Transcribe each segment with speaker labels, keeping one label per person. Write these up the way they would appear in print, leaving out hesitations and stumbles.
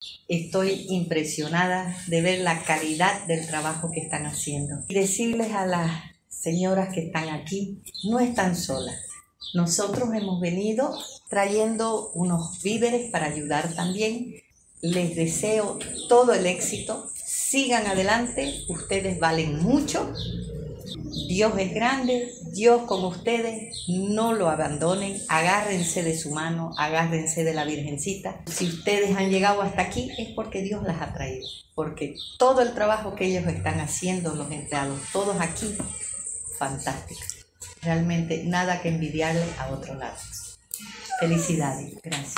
Speaker 1: Estoy impresionada de ver la calidad del trabajo que están haciendo. Y decirles a las señoras que están aquí, no están solas. Nosotros hemos venido trayendo unos víveres para ayudar también. Les deseo todo el éxito. Sigan adelante, ustedes valen mucho. Dios es grande, Dios con ustedes, no lo abandonen, agárrense de su mano, agárrense de la Virgencita. Si ustedes han llegado hasta aquí es porque Dios las ha traído, porque todo el trabajo que ellos están haciendo, los empleados, todos aquí, fantástico. Realmente nada que envidiarle a otro lado. Felicidades, gracias.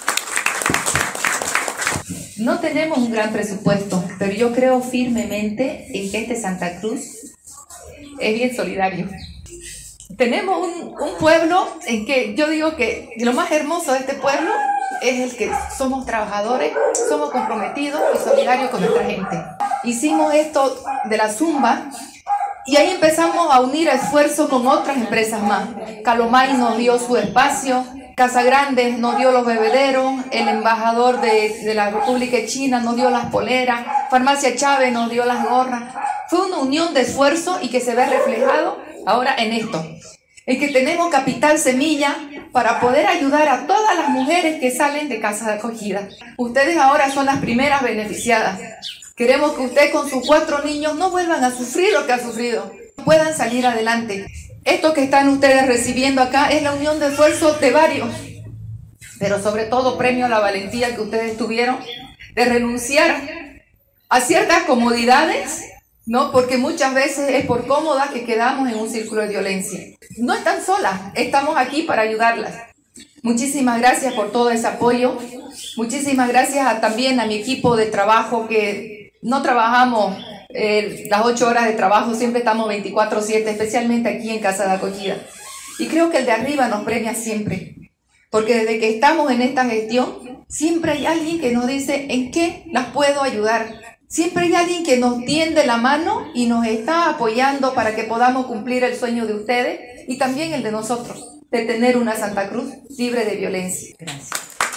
Speaker 2: No tenemos un gran presupuesto, pero yo creo firmemente en que este Santa Cruz es bien solidario. Tenemos un pueblo en que yo digo que lo más hermoso de este pueblo es el que somos trabajadores, somos comprometidos y solidarios con nuestra gente. Hicimos esto de la Zumba y ahí empezamos a unir esfuerzos con otras empresas más. Calomay nos dio su espacio, Casa Grande nos dio los bebederos, el embajador de la República de China nos dio las poleras, Farmacia Chávez nos dio las gorras. Fue una unión de esfuerzo y que se ve reflejado ahora en esto. En que tenemos Capital Semilla para poder ayudar a todas las mujeres que salen de casa de acogida. Ustedes ahora son las primeras beneficiadas. Queremos que ustedes con sus 4 niños no vuelvan a sufrir lo que han sufrido, puedan salir adelante. Esto que están ustedes recibiendo acá es la unión de esfuerzos de varios, pero sobre todo premio a la valentía que ustedes tuvieron de renunciar a ciertas comodidades, ¿no? Porque muchas veces es por cómodas que quedamos en un círculo de violencia. No están solas, estamos aquí para ayudarlas. Muchísimas gracias por todo ese apoyo. Muchísimas gracias también a mi equipo de trabajo, que no trabajamos las 8 horas de trabajo, siempre estamos 24/7, especialmente aquí en Casa de Acogida. Y creo que el de arriba nos premia siempre, porque desde que estamos en esta gestión, siempre hay alguien que nos dice en qué las puedo ayudar. Siempre hay alguien que nos tiende la mano y nos está apoyando para que podamos cumplir el sueño de ustedes y también el de nosotros, de tener una Santa Cruz libre de violencia.
Speaker 1: Gracias.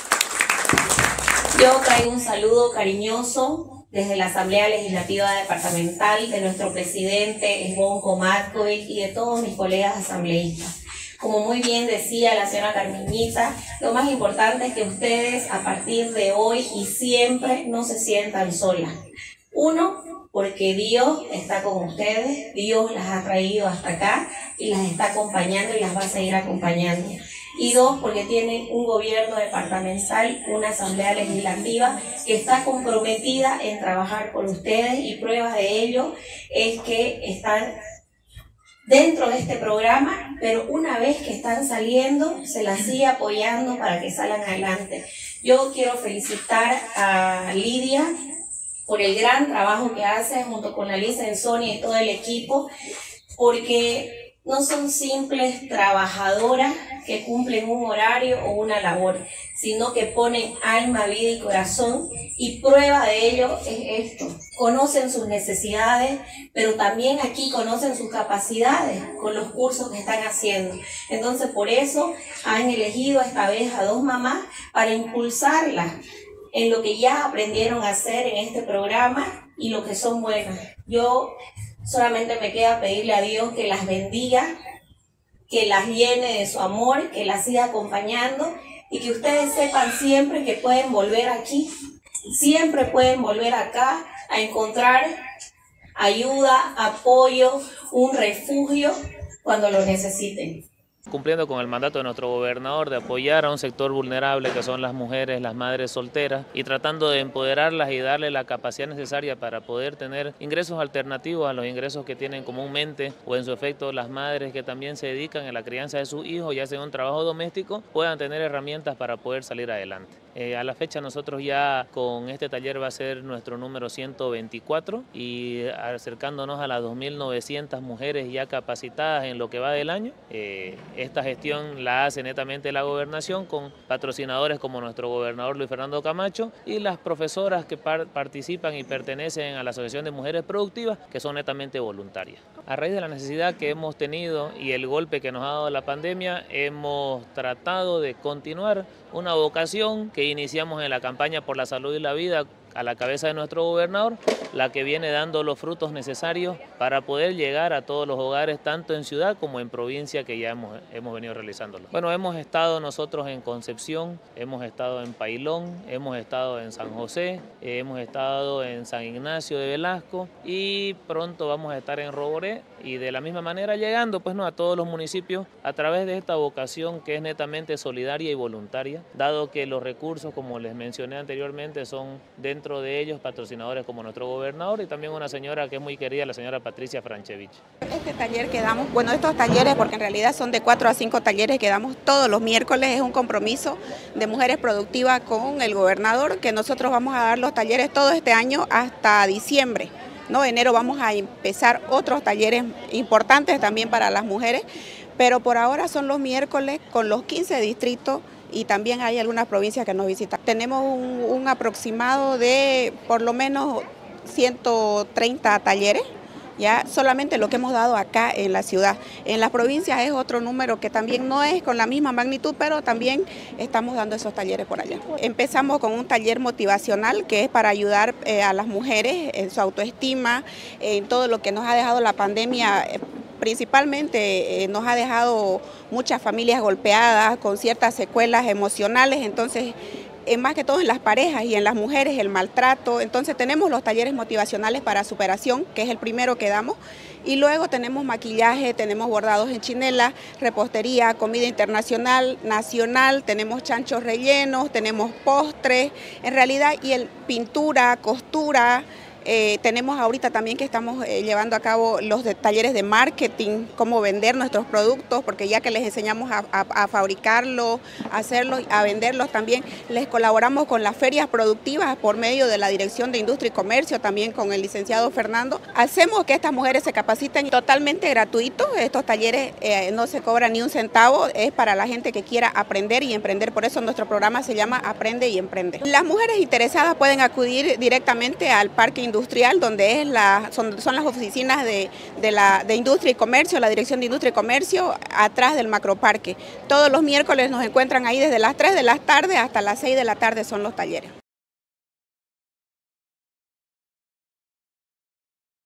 Speaker 3: Yo traigo un saludo cariñoso desde la Asamblea Legislativa Departamental de nuestro presidente Esbón Comatkovic y de todos mis colegas asambleístas. Como muy bien decía la señora Carmeñita, lo más importante es que ustedes a partir de hoy y siempre no se sientan solas. Uno, porque Dios está con ustedes, Dios las ha traído hasta acá y las está acompañando y las va a seguir acompañando. Y 2, porque tienen un gobierno departamental, una asamblea legislativa que está comprometida en trabajar por ustedes, y pruebas de ello es que están dentro de este programa, pero una vez que están saliendo, se las sigue apoyando para que salgan adelante. Yo quiero felicitar a Lidia por el gran trabajo que hace junto con la Lisa Sonia y todo el equipo, porque no son simples trabajadoras que cumplen un horario o una labor, sino que ponen alma, vida y corazón, y prueba de ello es esto. Conocen sus necesidades, pero también aquí conocen sus capacidades con los cursos que están haciendo. Entonces, por eso han elegido esta vez a 2 mamás para impulsarlas en lo que ya aprendieron a hacer en este programa y lo que son buenas. Yo solamente me queda pedirle a Dios que las bendiga, que las llene de su amor, que las siga acompañando y que ustedes sepan siempre que pueden volver aquí, siempre pueden volver acá a encontrar ayuda, apoyo, un refugio cuando lo necesiten.
Speaker 4: Cumpliendo con el mandato de nuestro gobernador de apoyar a un sector vulnerable que son las mujeres, las madres solteras, y tratando de empoderarlas y darle la capacidad necesaria para poder tener ingresos alternativos a los ingresos que tienen comúnmente, o en su efecto las madres que también se dedican a la crianza de sus hijos y hacen un trabajo doméstico, puedan tener herramientas para poder salir adelante. A la fecha nosotros ya con este taller va a ser nuestro número 124 y acercándonos a las 2.900 mujeres ya capacitadas en lo que va del año. Esta gestión la hace netamente la gobernación con patrocinadores como nuestro gobernador Luis Fernando Camacho y las profesoras que participan y pertenecen a la Asociación de Mujeres Productivas, que son netamente voluntarias. A raíz de la necesidad que hemos tenido y el golpe que nos ha dado la pandemia, hemos tratado de continuar una vocación que que iniciamos en la campaña por la salud y la vida a la cabeza de nuestro gobernador, la que viene dando los frutos necesarios para poder llegar a todos los hogares, tanto en ciudad como en provincia, que ya hemos venido realizándolo. Bueno, hemos estado nosotros en Concepción, hemos estado en Pailón, hemos estado en San José, hemos estado en San Ignacio de Velasco y pronto vamos a estar en Roboré, y de la misma manera llegando pues, ¿no?, a todos los municipios a través de esta vocación que es netamente solidaria y voluntaria, dado que los recursos, como les mencioné anteriormente, son dentro de ellos patrocinadores como nuestro gobernador y también una señora que es muy querida, la señora Patricia Franchevich.
Speaker 5: Este taller que damos, bueno, estos talleres, porque en realidad son de 4 a 5 talleres que damos todos los miércoles, es un compromiso de Mujeres Productivas con el gobernador, que nosotros vamos a dar los talleres todo este año hasta diciembre. ¿No? Enero vamos a empezar otros talleres importantes también para las mujeres, pero por ahora son los miércoles con los 15 distritos y también hay algunas provincias que nos visitan. Tenemos un aproximado de por lo menos 130 talleres, ya solamente lo que hemos dado acá en la ciudad. En las provincias es otro número que también no es con la misma magnitud, pero también estamos dando esos talleres por allá. Empezamos con un taller motivacional que es para ayudar a las mujeres en su autoestima, en todo lo que nos ha dejado la pandemia. Principalmente nos ha dejado muchas familias golpeadas con ciertas secuelas emocionales, entonces más que todo en las parejas y en las mujeres el maltrato. Entonces tenemos los talleres motivacionales para superación, que es el primero que damos, y luego tenemos maquillaje, tenemos bordados en chinela, repostería, comida internacional, nacional, tenemos chanchos rellenos, tenemos postres, en realidad, y pintura, costura. Tenemos ahorita también que estamos llevando a cabo los talleres de marketing, cómo vender nuestros productos, porque ya que les enseñamos a fabricarlos, a hacerlos, a venderlos también, les colaboramos con las ferias productivas por medio de la Dirección de Industria y Comercio, también con el licenciado Fernando. Hacemos que estas mujeres se capaciten totalmente gratuitos. Estos talleres no se cobran ni un centavo, es para la gente que quiera aprender y emprender, por eso nuestro programa se llama Aprende y Emprende. Las mujeres interesadas pueden acudir directamente al Parque Industrial, donde son las oficinas de Industria y Comercio, la Dirección de Industria y Comercio, atrás del macroparque. Todos los miércoles nos encuentran ahí desde las 3 de la tarde hasta las 6 de la tarde son los talleres.